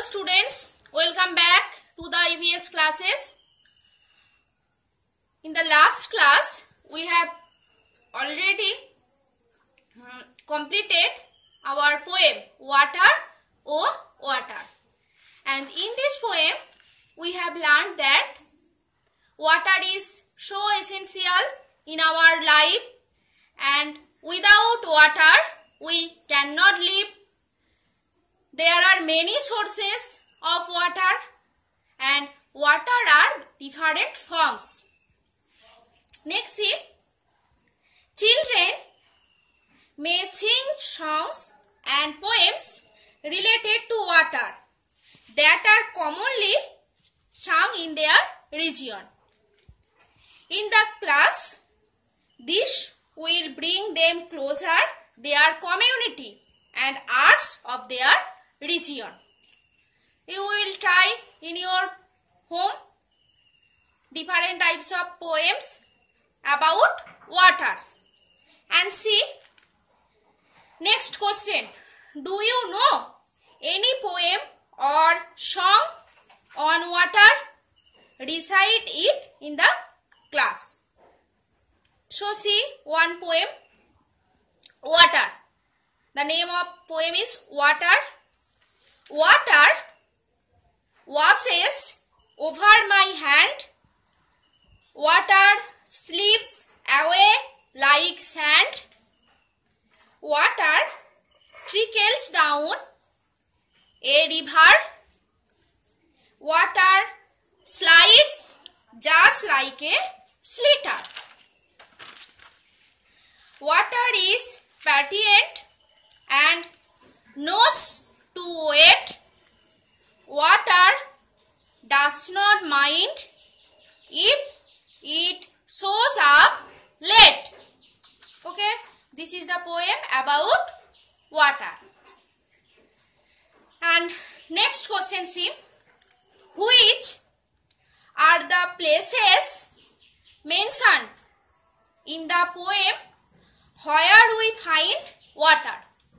students, welcome back to the EVS classes. In the last class, we have already completed our poem Water, O Water. And in this poem, we have learned that water is so essential in our life, and without water, we cannot live. There are many sources of water, and water are different forms. Next, see, children may sing songs and poems related to water that are commonly sung in their region. In the class, this will bring them closer their community and arts of their region. You will try in your home different types of poems about water. And see, next question. Do you know any poem or song on water? Recite it in the class. So see one poem, Water. The name of poem is Water. Water washes over my hand. Water slips away like sand. Water trickles down a river. Water slides just like a sliotar. Water is patient and knows to wait. Water does not mind if it shows up late. Okay, this is the poem about water. And next question, see, which are the places mentioned in the poem where we find water?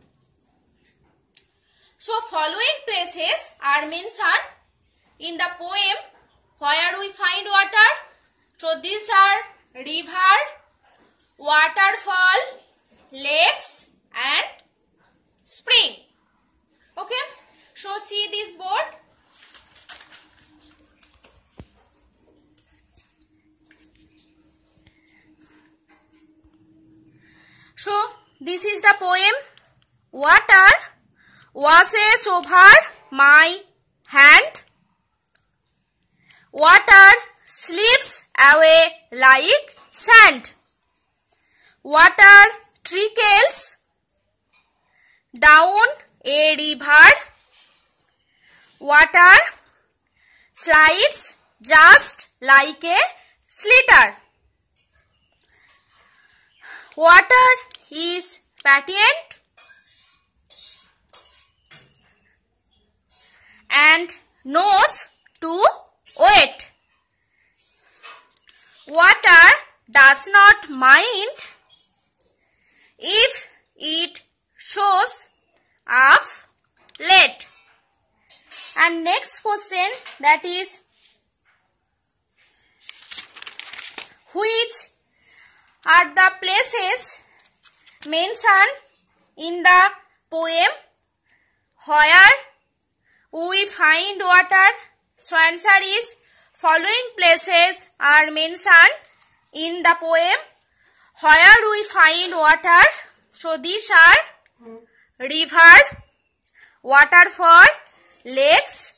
So following places are mentioned in the poem where we find water. So these are river, waterfall, lakes and spring. Okay. So see this board. So this is the poem Water washes over my hand. Water slips away like sand. Water trickles down a river. Water slides just like a sliotar. Water is patient and knows to wait. Water does not mind if it shows up late. And next question, that is, which are the places mentioned in the poem where we find water? So answer is, following places are mentioned in the poem where we find water. So these are river, waterfall, lakes